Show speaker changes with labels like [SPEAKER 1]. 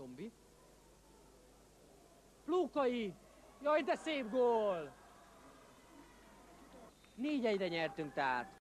[SPEAKER 1] Tombi. Plúkai! Jaj, de szép gól! 4-1-re nyertünk tehát.